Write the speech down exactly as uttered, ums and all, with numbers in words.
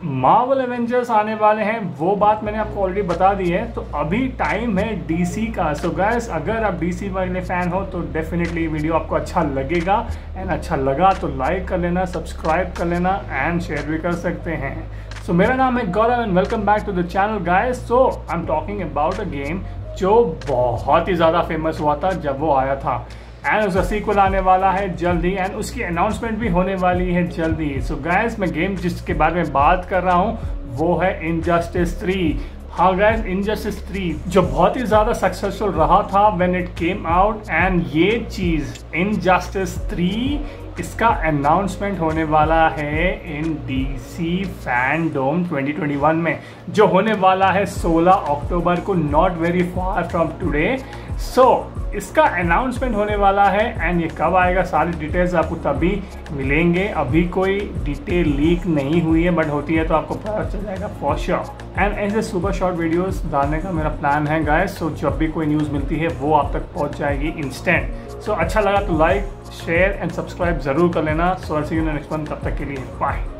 Marvel Avengers आने वाले हैं, वो बात मैंने आपको ऑलरेडी बता दी है। तो अभी टाइम है डीसी का। सो गाइस, अगर आप डीसी वाले फैन हो तो डेफिनेटली वीडियो आपको अच्छा लगेगा। एंड अच्छा लगा तो लाइक कर लेना, सब्सक्राइब कर लेना एंड शेयर भी कर सकते हैं। सो so, मेरा नाम है Gaurav and welcome back to the channel guys. So I am talking about a game जो बहुत ही ज़्यादा फेमस हुआ था जब वो आया था, एंड उसका सीक्वल आने वाला है जल्दी, एंड उसकी अनाउंसमेंट भी होने वाली है जल्दी। सो गाइस, मैं गेम जिसके बारे में बात कर रहा हूँ वो है इनजस्टिस थ्री। हाँ गाइस, इनजस्टिस थ्री जो बहुत ही ज़्यादा सक्सेसफुल रहा था when it came out, and ये चीज़ इनजस्टिस थ्री इसका अनाउंसमेंट होने वाला है in DC FanDome twenty twenty one में, जो होने वाला है सोलह अक्टूबर को, not very far from today. So इसका अनाउंसमेंट होने वाला है, एंड ये कब आएगा सारी डिटेल्स आपको तभी मिलेंगे। अभी कोई डिटेल लीक नहीं हुई है, बट होती है तो आपको पता चल जाएगा फॉर श्योर। एंड ऐसे सुपर शॉर्ट वीडियोस डालने का मेरा प्लान है गाइस। सो जब भी कोई न्यूज़ मिलती है वो आप तक पहुंच जाएगी इंस्टेंट। सो अच्छा लगा तो लाइक, शेयर एंड सब्सक्राइब ज़रूर कर लेना। So see you next one, तब तक के लिए बाय।